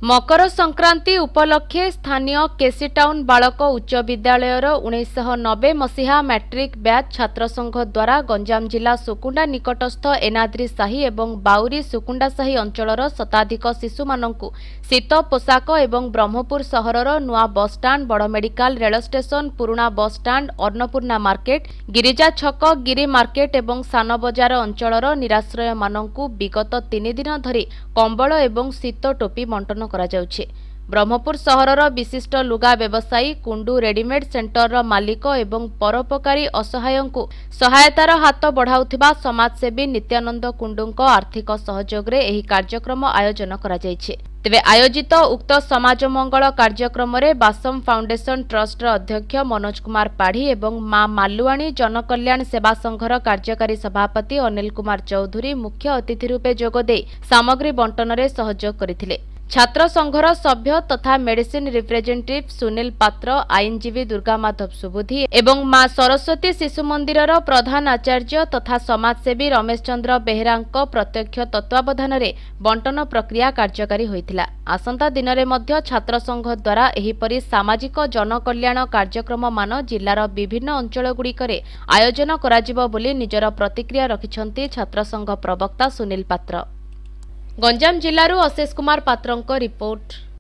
मकर संक्रांति उपलक्षे स्थानीय केसी टाउन बालक उच्च विद्यालय 1990 मसीहा मैट्रिक बैच छात्र संघ द्वारा गंजाम जिला सुकुंडा निकटस्थ एनाद्री साही एवं बाउरी सुकुंडा साही अंचलर शताधिक शिशु मानकु शीत पोशाक एवं ब्रह्मपुर सहरर नुआ बस स्टाण्ड बड़ मेडिकल रेल स्टेशन पुराना बस स्टाण्ड अन्नपूर्णा मार्केट गिरिजा छक गिरी मार्केट एवं सान बजार अंचलर निराश्रय मानकु विगत 3 दिन धरी कंबल एवं शीत टोपी बंटन करा जाउछे। ब्रह्मपुर सहरर विशिष्ट लुगा व्यवसायी कुंडू रेडीमेड सेंटर मालिक एवं परोपकारी असहायंकु सहायतार हाथ बढ़ाउथिबा समाजसेवी नित्यानंद कुंडूंको आर्थिक सहयोगरे एही कार्यक्रम आयोजन करा जायछे। तेबे आयोजित उक्त समाज मंगल कार्यक्रम रे बासम फाउंडेशन ट्रस्ट अध्यक्ष मनोज कुमार पाढ़ी एवं मां मालुआणी जनकल्याण सेवा संघर कार्यकारी सभापति अनिल कुमार चौधरी मुख्य अतिथि रूपे जोगदे सामग्री बंटन रे सहयोग करथिले। छात्र संघर सभ्य तथा मेडिसिन रिप्रेजेंटेटिव सुनील पात्र आईनजीवी दुर्गा माधव सुबुधी एवं मां सरस्वती शिशु मंदिरर प्रधान आचार्य तथा समाजसेवी रमेश चंद्र बेहेरांको प्रत्यक्ष तत्वावधान रे बंटन प्रक्रिया कार्यकारी होइथिला। आसंता दिन रे मध्य छात्र संघ द्वारा एहीपरि सामाजिक जनकल्याण कार्यक्रम मान जिल्लार विभिन्न अंचल गुड़िकरे आयोजन कराजिबो बोली निजर प्रतिक्रिया रखिछन्ती छात्र संघ प्रवक्ता सुनील पात्र। गंजाम जिल्लारू अशेष कुमार पात्रंको रिपोर्ट।